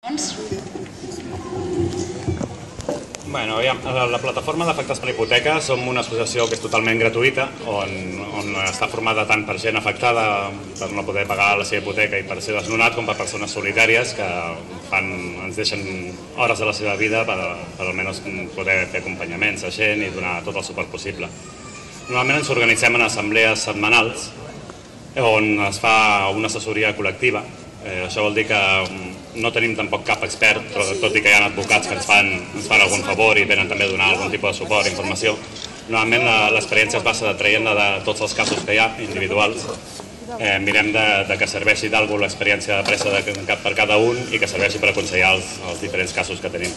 La plataforma d'afectats per hipoteca som una associació que és totalment gratuïta, on està formada tant per gent afectada per no poder pagar la seva hipoteca i per ser desnonat, com per persones solitàries que ens deixen hores de la seva vida per almenys poder fer acompanyaments a gent i donar tot el suport possible. Normalment ens organitzem en assemblees setmanals on es fa una assessoria col·lectiva. Això vol dir que no tenim tampoc cap expert, tot i que hi ha advocats que ens fan algun favor i venen també a donar algun tipus de suport, informació. Normalment l'experiència es basa traient de tots els casos que hi ha, individuals. Mirem que serveixi d'algú l'experiència presa per cada un i que serveixi per aconsellar els diferents casos que tenim.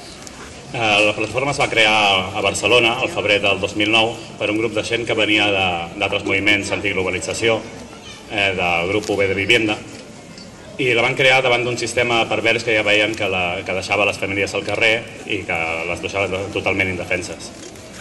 La plataforma es va crear a Barcelona el febrer del 2009 per un grup de gent que venia d'altres moviments antiglobalització, del grup UB de Vivienda, i la van crear davant d'un sistema pervers que ja veien que deixava les famílies al carrer i que les deixava totalment indefenses.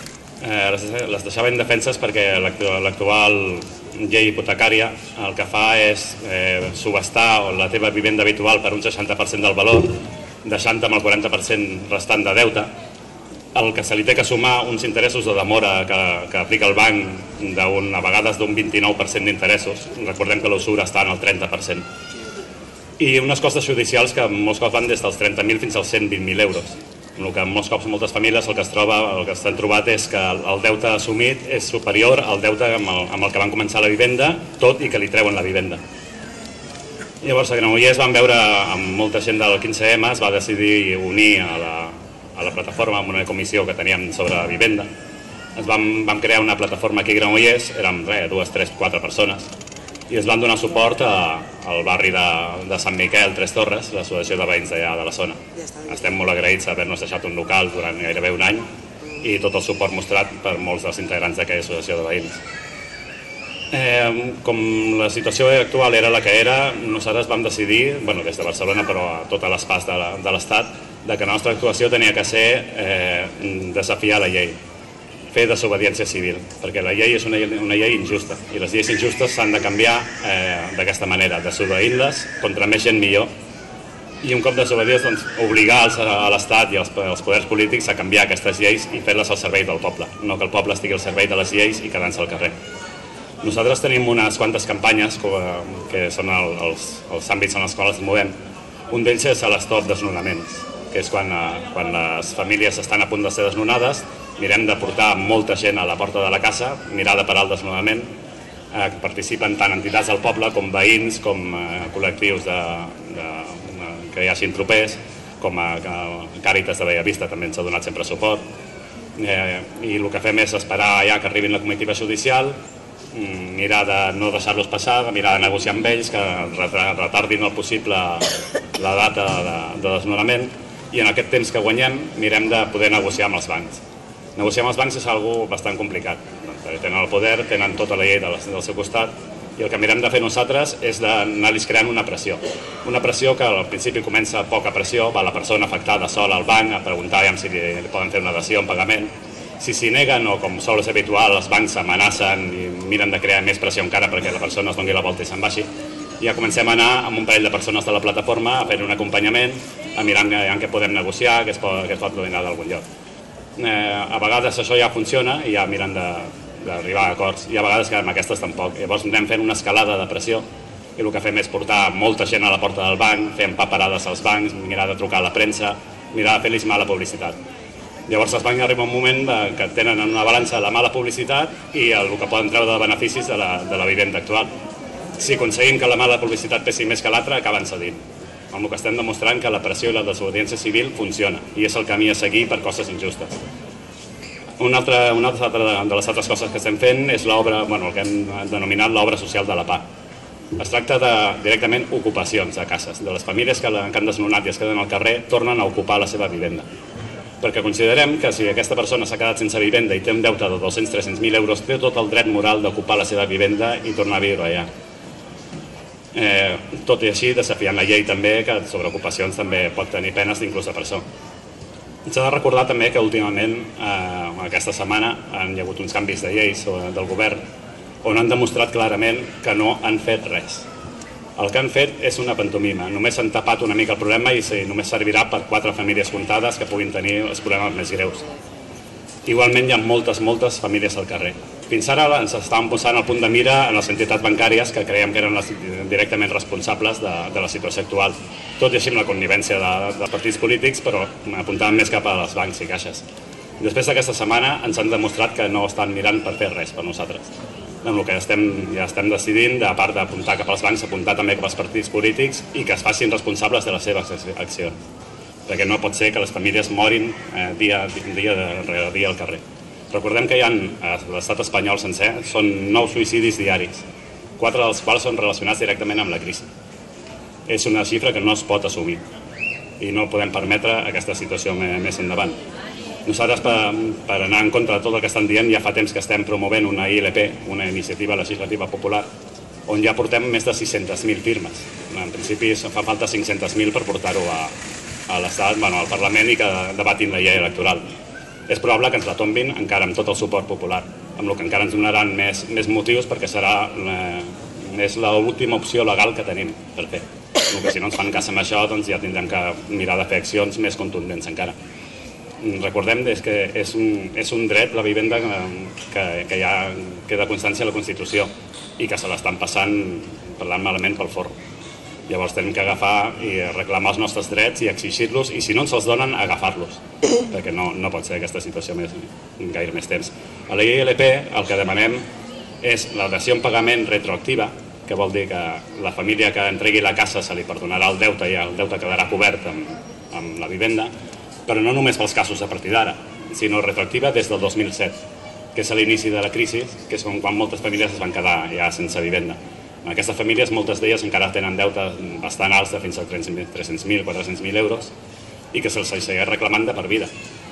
Les deixava indefenses perquè l'actual llei hipotecària el que fa és subhastar la teva vivenda habitual per un 60% del valor, deixant-te amb el 40% restant de deute, el que se li té que sumar uns interessos de demora que aplica el banc a vegades d'un 29% d'interessos. Recordem que l'usura està en el 30%. I unes costes judicials que molts cops van des dels 30.000 fins als 120.000 euros. El que molts cops moltes famílies el que s'han trobat és que el deute assumit és superior al deute amb el que van començar la vivenda, tot i que li treuen la vivenda. Llavors a Granollers vam veure amb molta gent del 15M, es va decidir unir a la plataforma amb una comissió que teníem sobre vivenda. Vam crear una plataforma aquí a Granollers, érem 2, 3, 4 persones, i ens van donar suport al barri de Sant Miquel, Tres Torres, l'associació de veïns d'allà de la zona. Estem molt agraïts d'haver-nos deixat un local durant gairebé un any i tot el suport mostrat per molts dels integrants d'aquella associació de veïns. Com la situació actual era la que era, nosaltres vam decidir, des de Barcelona però a totes les parts de l'Estat, que la nostra actuació tenia que ser desafiar la llei, fer desobediència civil, perquè la llei és una llei injusta i les lleis injustes s'han de canviar d'aquesta manera, desobeint-les, contra més gent millor, i un cop desobedients obligar a l'Estat i als poders polítics a canviar aquestes lleis i fer-les al servei del poble, no que el poble estigui al servei de les lleis i quedant-se al carrer. Nosaltres tenim unes quantes campanyes que són els àmbits en els quals ens movem. Un d'ells és l'Stop Desnonaments, que és quan les famílies estan a punt de ser desnonades, mirem de portar molta gent a la porta de la casa, mirar de parar el desnonament, que participen tant entitats del poble com veïns, com col·lectius que hi hagin propers, com Càritas de Bellavista també ens ha donat sempre suport. I el que fem és esperar ja que arribin la comitiva judicial, mirar de no deixar-los passar, mirar de negociar amb ells, que retardin el possible la data de desnonament, i en aquest temps que guanyem mirem de poder negociar amb els bancs. Negociar amb els bancs és una bastant complicat, perquè tenen el poder, tenen tota la llei del seu costat, i el que mirem de fer nosaltres és d'anar-los creant una pressió que al principi comença poca pressió, va la persona afectada sola al banc a preguntar si li poden fer una dació en pagament. Si s'hi neguen o, com sol ser habitual, els bancs amenacen i miren de crear més pressió encara perquè la persona es doni la volta i se'n vagi, ja comencem a anar amb un parell de persones de la plataforma a fer un acompanyament, a mirar en què podem negociar, que es pot donar d'algun lloc. A vegades això ja funciona i ja miren d'arribar a acords, i a vegades que amb aquestes tampoc. Llavors anem fent una escalada de pressió i el que fem és portar molta gent a la porta del banc, fer empaperades als bancs, mirar de trucar a la premsa, mirar de fer-los mala publicitat. Llavors els bancs arriba un moment que tenen en una balança la mala publicitat i el que poden treure de beneficis de la vivenda actual. Si aconseguim que la mala publicitat pesi més que l'altra, acaben cedint. Amb el que estem demostrant que la pressió i la desobediència civil funciona i és el camí a seguir per coses injustes. Una altra de les altres coses que estem fent és l'obra, el que hem denominat l'obra social de la pah. Es tracta directament ocupacions de cases, de les famílies que han desnonat i es queden al carrer, tornen a ocupar la seva vivenda. Perquè considerem que si aquesta persona s'ha quedat sense vivenda i té un deute de 200-300.000 euros, té tot el dret moral d'ocupar la seva vivenda i tornar a viure allà. Tot i així, desafiant la llei també, que sobre ocupacions també pot tenir penes inclús de presó. S'ha de recordar també que últimament, aquesta setmana, hi ha hagut uns canvis de lleis del govern on han demostrat clarament que no han fet res. El que han fet és una pantomima. Només s'han tapat una mica el problema i només servirà per 4 famílies comptades que puguin tenir els problemes més greus. Igualment hi ha moltes famílies al carrer. Fins ara ens estàvem posant al punt de mira en les entitats bancàries que creiem que eren les directament responsables de la situació actual. Tot i així amb la connivència de partits polítics, però apuntàvem més cap a les bancs i caixes. Després d'aquesta setmana ens han demostrat que no estan mirant per fer res per nosaltres. Amb el que ja estem decidint, a part d'apuntar cap als bancs, apuntar també cap als partits polítics i que es facin responsables de les seves accions. Perquè no pot ser que les famílies morin dia darrere dia al carrer. Recordem que a l'estat espanyol sencer són 9 suïcidis diaris, 4 dels quals són relacionats directament amb la crisi. És una xifra que no es pot assumir i no podem permetre aquesta situació més endavant. Nosaltres, per anar en contra de tot el que estan dient, ja fa temps que estem promovent una ILP, una iniciativa legislativa popular, on ja portem més de 600.000 firmes. En principi fa falta 500.000 per portar-ho al Parlament i que debatin la llei electoral. És probable que ens la tombin encara amb tot el suport popular, amb el que encara ens donaran més motius perquè és l'última opció legal que tenim per fer. Que si no ens fan cas amb això, doncs ja tindrem que mirar de fer accions més contundents encara. Recordem que és un dret, la vivenda, que ja queda constància a la Constitució i que se l'estan passant, parlant malament, pel forro. Llavors tenim que agafar i reclamar els nostres drets i exigir-los, i si no ens els donen, agafar-los, perquè no pot ser aquesta situació gaire més temps. A la ILP el que demanem és la dació en pagament retroactiva, que vol dir que la família que entregui la casa se li perdonarà el deute i el deute quedarà cobert amb la vivenda, però no només pels casos a partir d'ara, sinó retroactiva des del 2007, que és a l'inici de la crisi, que és quan moltes famílies es van quedar ja sense vivenda. Aquestes famílies, moltes d'elles encara tenen deutes bastant alts de fins a 300.000, 400.000 euros i que se'ls segueix reclamant de per vida.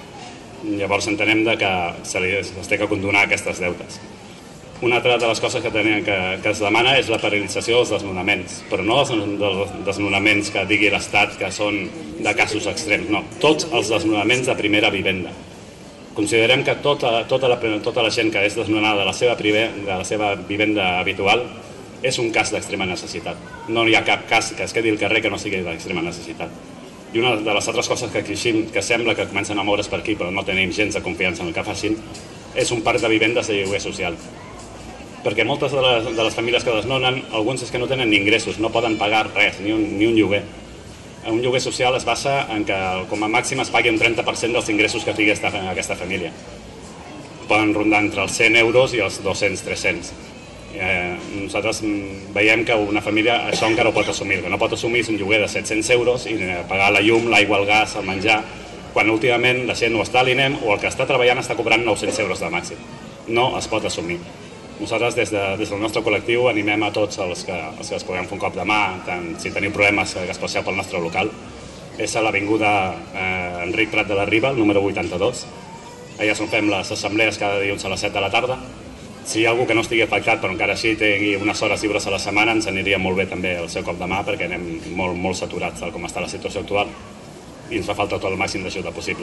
Llavors entenem que se'ls té que condonar aquestes deutes. Una altra de les coses que es demana és la paralització dels desnonaments, però no dels desnonaments que digui l'Estat que són de casos extrems, no, tots els desnonaments de primera vivenda. Considerem que tota la gent que és desnonada de la seva vivenda habitual és un cas d'extrema necessitat. No hi ha cap cas que es quedi al carrer que no sigui d'extrema necessitat. I una de les altres coses que exigim, que sembla que comencen a moure's per aquí, però no tenim gens de confiança en el que facin, és un parc de vivendes de lloguer social. Perquè moltes de les famílies que desnonen, alguns és que no tenen ni ingressos, no poden pagar res, ni un lloguer. Un lloguer social es basa en que com a màxim es pagui un 30% dels ingressos que tingui aquesta família. Poden rondar entre els 100 euros i els 200-300. Nosaltres veiem que una família això encara ho pot assumir. El que no pot assumir és un lloguer de 700 euros i pagar la llum, l'aigua, el gas, el menjar, quan últimament la gent o està a l'INEM o el que està treballant està cobrant 900 euros de màxim. No es pot assumir. Nosaltres, des del nostre col·lectiu, animem a tots els que es puguem fer un cop de mà, si teniu problemes, que es passeu pel nostre local. És a l'avinguda Enric Prat de la Riba, el número 82. Allà on fem les assemblees cada dilluns a les 7 de la tarda. Si hi ha algú que no estigui afectat, però encara així tingui unes hores lliures a la setmana, ens aniria molt bé també el seu cop de mà, perquè anem molt saturats tal com està la situació actual i ens fa falta tot el màxim d'ajuda possible.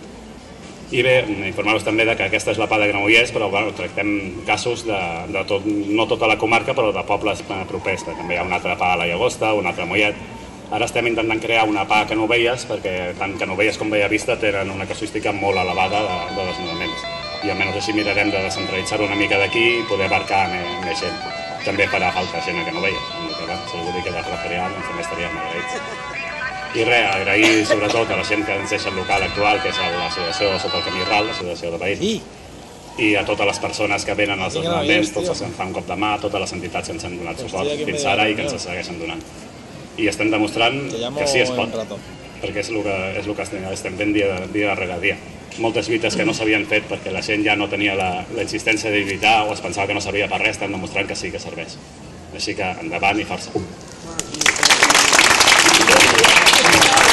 I bé, informar-vos també que aquesta és la PA de Granollers, però tractem casos de no tota la comarca, però de pobles propers. També hi ha una altra PA a la Llagosta, una altra a Mollet. Ara estem intentant crear una PA a Canovelles, perquè tant Canovelles com Bellavista tenen una casuística molt elevada de desnonaments. I almenys així mirarem de descentralitzar-ho una mica d'aquí i poder abarcar més gent. També farà falta gent a Canovelles, si algú li queda referent, doncs també estaríem agraïts. I res, agrair sobretot a la gent que ens deixa el local actual, que és l'associació Sota el Camí Ral, l'associació de veïns, i a totes les persones que venen als desnonaments, tots els que ens fan un cop de mà, totes les entitats que ens han donat suport fins ara i que ens segueixen donant. I estem demostrant que sí es pot, perquè és el que estem fent dia darrere dia. Moltes lluites que no s'havien fet perquè la gent ja no tenia la insistència de lluitar o es pensava que no servia per res, estem demostrant que sí que serveix. Així que endavant i força.